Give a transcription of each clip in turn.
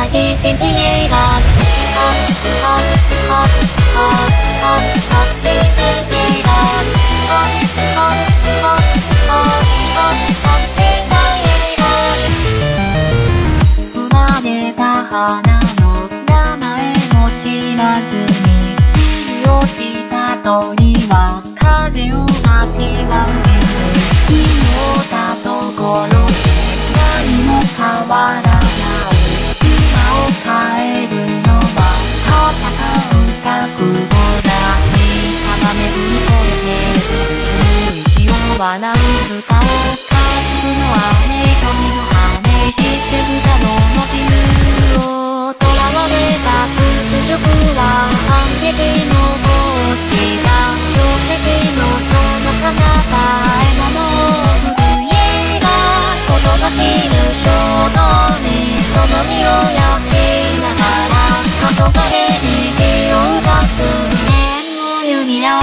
everything the era.生まれた花の名前も知らずに治療した鳥は風を待ちわびる。見たところで何も変わらない。今を変えるのは戦う覚悟だし、高め踏み越えて進む石を笑う歌を勝ちの姉鳥の羽システムだのの自由を囚われた屈辱は反撃の帽子だ。衝撃のその彼方への震えが言葉知る衝動にその身を焼きながら黄昏に火を出す念の弓矢。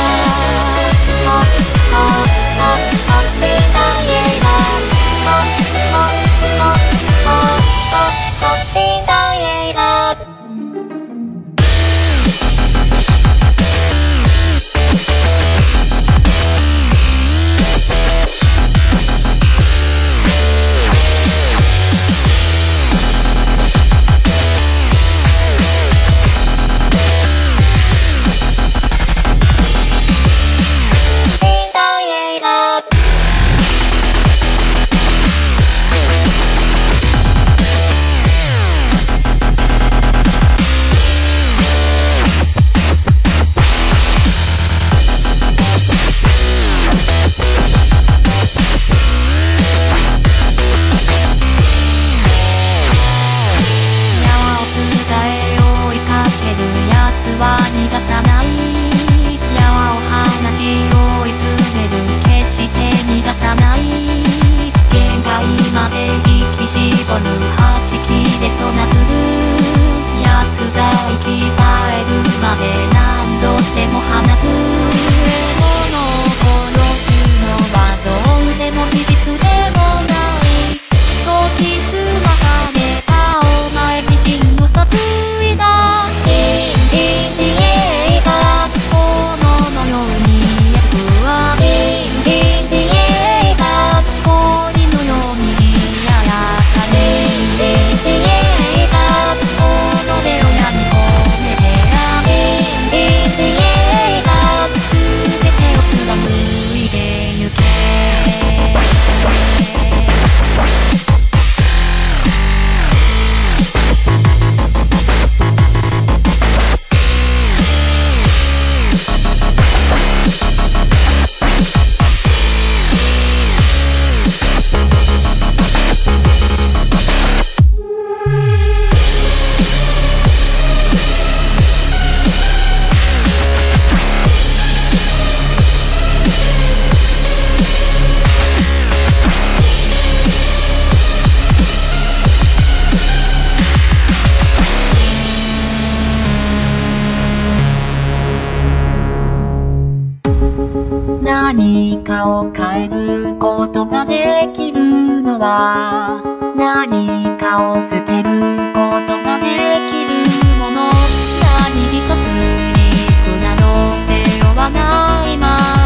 何かを変えることができるのは何かを捨てることができるもの。何一つリスクなど背負わないまま